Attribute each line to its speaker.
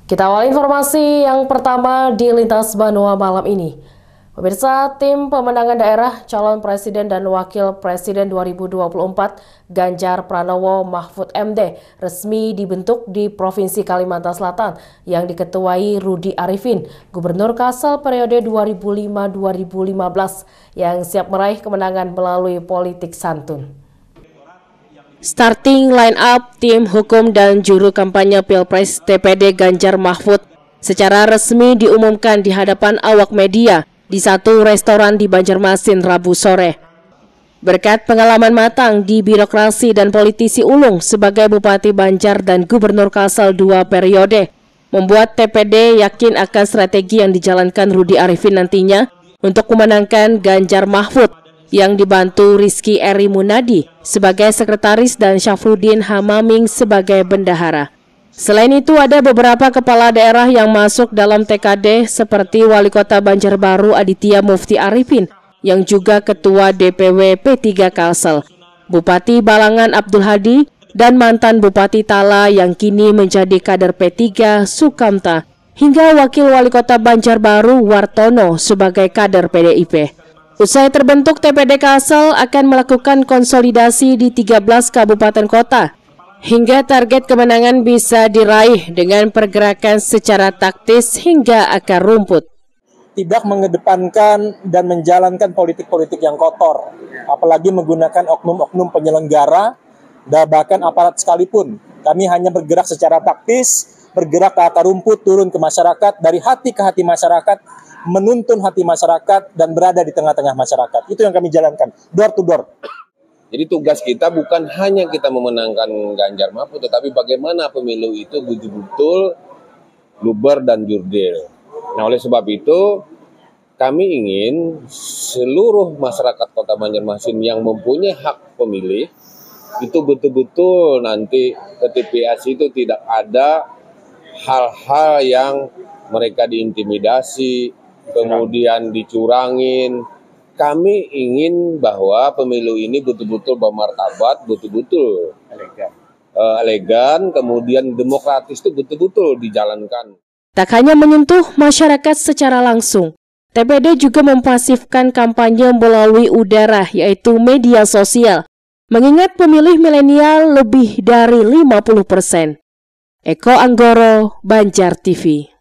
Speaker 1: Kita awali informasi yang pertama di Lintas Banua malam ini. Pemirsa, tim pemenangan daerah calon presiden dan wakil presiden 2024 Ganjar Pranowo Mahfud MD resmi dibentuk di Provinsi Kalimantan Selatan yang diketuai Rudy Arifin, Gubernur Kalsel periode 2005-2015 yang siap meraih kemenangan melalui politik santun. Starting line up tim hukum dan juru kampanye Pilpres TPD Ganjar Mahfud secara resmi diumumkan di hadapan awak media di satu restoran di Banjarmasin Rabu sore. Berkat pengalaman matang di birokrasi dan politisi ulung sebagai Bupati Banjar dan Gubernur Kalsel 2 periode, membuat TPD yakin akan strategi yang dijalankan Rudy Arifin nantinya untuk memenangkan Ganjar Mahfud yang dibantu Rizky Eri Munadi sebagai sekretaris dan Syafruddin Hamaming sebagai bendahara. Selain itu ada beberapa kepala daerah yang masuk dalam TKD seperti Wali Kota Banjarbaru Aditya Mufti Arifin yang juga Ketua DPW P3 Kalsel, Bupati Balangan Abdul Hadi, dan mantan Bupati Tala yang kini menjadi kader P3 Sukamta, hingga Wakil Wali Kota Banjarbaru Wartono sebagai kader PDIP. Usai terbentuk, TPD Kalsel akan melakukan konsolidasi di 13 kabupaten kota, hingga target kemenangan bisa diraih dengan pergerakan secara taktis hingga akar rumput.
Speaker 2: Tidak mengedepankan dan menjalankan politik-politik yang kotor, apalagi menggunakan oknum-oknum penyelenggara dan bahkan aparat sekalipun. Kami hanya bergerak secara taktis, bergerak ke akar rumput, turun ke masyarakat, dari hati ke hati masyarakat, menuntun hati masyarakat dan berada di tengah-tengah masyarakat. Itu yang kami jalankan, door to door.
Speaker 3: Jadi tugas kita bukan hanya kita memenangkan Ganjar Mahfud, tetapi bagaimana pemilu itu betul-betul luber dan jurdil. Nah, oleh sebab itu kami ingin seluruh masyarakat Kota Banjarmasin yang mempunyai hak pemilih itu betul-betul nanti ke TPS itu tidak ada hal-hal yang mereka diintimidasi, kemudian dicurangin. Kami ingin bahwa pemilu ini betul-betul bermartabat, betul-betul elegan, kemudian demokratis itu betul-betul dijalankan.
Speaker 1: Tak hanya menyentuh masyarakat secara langsung, TPD juga mempasifkan kampanye melalui udara, yaitu media sosial, mengingat pemilih milenial lebih dari 50%. Eko Anggoro, Banjar TV.